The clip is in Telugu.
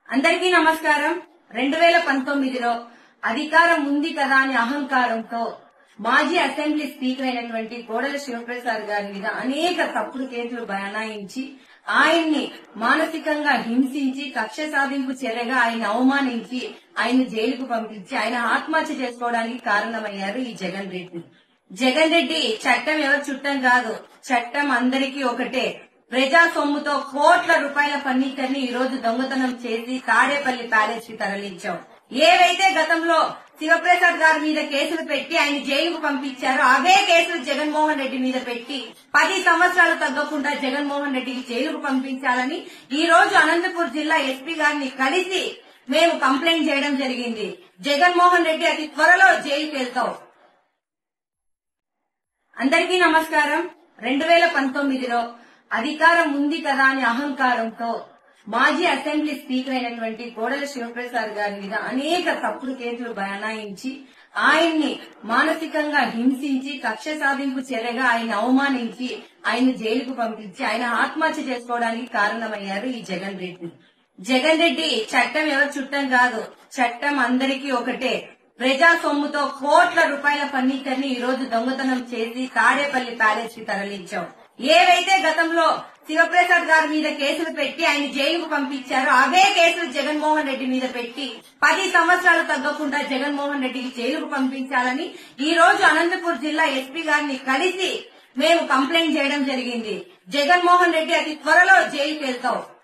అందరికీ నమస్కారం. 2019లో అధికారం ఉంది కదా అని అహంకారంతో మాజీ అసెంబ్లీ స్పీకర్ అయినటువంటి కోడెల శివప్రసాద్ గారి మీద అనేక తప్పుడు కేసులు బనాయించి ఆయన్ని మానసికంగా హింసించి కక్ష సాధింపు చర్యగా ఆయన అవమానించి ఆయన జైలుకు పంపించి ఆయన ఆత్మహత్య చేసుకోవడానికి కారణమయ్యారు ఈ జగన్ రెడ్డి. జగన్ రెడ్డి చట్టం ఎవరు చుట్టం కాదు, చట్టం అందరికీ ఒకటే. ప్రజా సొమ్ముతో కోట్ల రూపాయల ఫర్నిచర్ ని ఈ రోజు దొంగతనం చేసి తాడేపల్లి ప్యాలెస్ కి తరలించాం. ఏవైతే గతంలో శివప్రసాద్ గారి మీద కేసులు పెట్టి ఆయన జైలుకు పంపించారో అవే కేసులు జగన్మోహన్ రెడ్డి మీద పెట్టి 10 సంవత్సరాలు తగ్గకుండా జగన్మోహన్ రెడ్డికి జైలుకు పంపించాలని ఈ రోజు అనంతపూర్ జిల్లా ఎస్పీ గారిని కలిసి మేము కంప్లైంట్ చేయడం జరిగింది. జగన్మోహన్ రెడ్డి అతి త్వరలో జైలుకి వెళ్తాం. అందరికీ నమస్కారం. 2019లో అధికారం ఉంది కదా అని అహంకారంతో మాజీ అసెంబ్లీ స్పీకర్ అయినటువంటి కోడెల శివప్రసాద్ గారి మీద అనేక తప్పుడు కేసులు బనాయించి ఆయన్ని మానసికంగా హింసించి కక్ష సాధింపు చర్యగా ఆయన అవమానించి ఆయన జైలుకు పంపించి ఆయన ఆత్మహత్య చేసుకోవడానికి కారణమయ్యారు ఈ జగన్ రెడ్డి. జగన్ రెడ్డి చట్టం ఎవరు చుట్టం కాదు, చట్టం అందరికీ ఒకటే. ప్రజా సొమ్ముతో కోట్ల రూపాయల ఫర్నిచర్ ని ఈ రోజు దొంగతనం చేసి తాడేపల్లి ప్యాలెస్ కి తరలించాం. ఏవైతే గతంలో శివప్రసాద్ గారి మీద కేసులు పెట్టి ఆయన జైలుకు పంపించారో అవే కేసులు జగన్మోహన్ రెడ్డి మీద పెట్టి 10 సంవత్సరాలు తగ్గకుండా జగన్మోహన్ రెడ్డికి జైలుకు పంపించాలని ఈ రోజు అనంతపూర్ జిల్లా ఎస్పీ గారిని కలిసి మేము కంప్లైంట్ చేయడం జరిగింది. జగన్మోహన్ రెడ్డి అతి త్వరలో జైలుకి వెళ్తాం.